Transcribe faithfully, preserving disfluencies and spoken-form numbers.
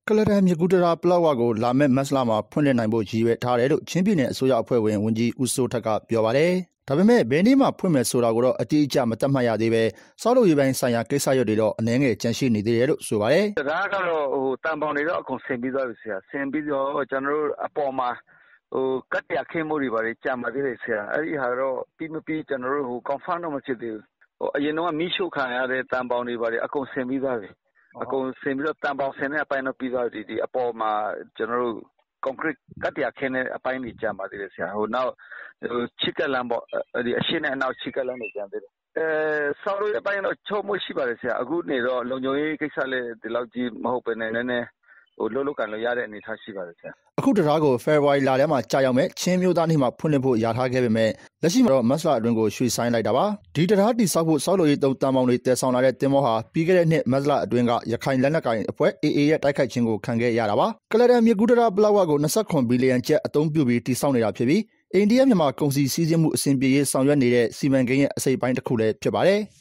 ကလဒန်မြကူတရာပလောက်ဝါကိုလာမဲ့မတ်လမှာဖွင့်လှစ်နိုင်ဖို့ရည်ရွယ်ထားတယ်လို့ချင်းပြည်နယ်အစိုးရအဖွဲ့ဝင်ဝန်ကြီးဦးစိုးထက်ကပြောပါတယ်။ဒါပေမဲ့ဘယ်နေ့မှဖွင့်မယ်ဆိုတာကိုတော့အတိအကျမသတ်မှတ်ရသေးပဲစောက်လုပ်ရေးပိုင်းဆိုင်ရာကိစ္စရပ်တွေတော့အနည်းငယ်ကြန့်ရှိနေသေးတယ်လို့ဆိုပါတယ်။ဒါကတော့ဟိုတန်ပေါင်တွေတော့အကုန်ဆင်ပြီးသွားပြီဆရာ။ဆင်ပြီးတော့ကျွန်တော်တို့အပေါ်မှာဟိုကတ်တရခင်းမှုတွေပါတယ်ကြာမှသေးတယ်ဆရာ။အဲ့ဒီဟာတော့ပြီးမပြီးကျွန်တော်တို့ဟို confirm တော့မဖြစ်သေးဘူး။ဟိုအရင်တော့မီးရှို့ခံရတဲ့တန်ပေါင်တွေပါတယ်အကုန်ဆင်ပြီးသွားပြီ။အကုန်ဆင်ပြီးတော့တန်ပေါင်ဆင်တဲ့အပိုင်းတော့ပြီးသွားပြီဒီအပေါ်မှာကျွန်တော်တို့ concrete ကတ်တရခင်းတဲ့အပိုင်းတွေကြာမှသေးတယ်ဆရာဟိုနောက်ဟိုချစ်ကလန်ပေါ့ဒီအရှင်းနဲ့အနောက်ချစ်ကလန်တွေကြာသေးတယ်အဲဆောက်လို့အပိုင်းတော့ချုံမှုရှိပါတယ်ဆရာအခုနေတော့လုံခြုံရေးကိစ္စလေးဒီလောက်ကြီးမဟုတ်ပဲနဲ့နည်းနည်းဟိုလုံးလုံးကန်လို့ရတဲ့အနေအထားရှိပါတယ်ဆရာအခုတရားကိုဖေဖော်ဝါရီလထဲမှာကြာရောက်မဲ့ချင်းမျိုးသားနေ့မှာဖွင့်လှစ်ဖို့ရထားခဲ့ပေမဲ့လက်ရှိမှာတော့မတ်လအတွင်းကိုရွှေ့ဆိုင်းလိုက်တာပါဒီတရားတိဆောက်ဖို့ဆောက်လို့ရေးတုံးတန်ပေါင်တွေတည်ဆောင်လာတဲ့တင်မောဟာပြီးခဲ့တဲ့နှစ်မတ်လအတွင်းကရခိုင်လက်နက်ကိုင်အဖွဲ့ အေအေ ရဲ့တိုက်ခိုက်ခြင်းကိုခံခဲ့ရတာပါကလဒန်မြကူတရာပလောက်ဝါကို၂၇ဘီလီယံကျပ်အသုံးပြုပြီးတိဆောက်နေတာဖြစ်ပြီးအိန္ဒိယမြန်မာကုန်စည်စည်းစိမ်မှုအဆင်ပြေရေးဆောင်ရွက်နေတဲ့စီမံကိန်းရဲ့အစိပ်ပိုင်းတစ်ခုလည်းဖြစ်ပါတယ်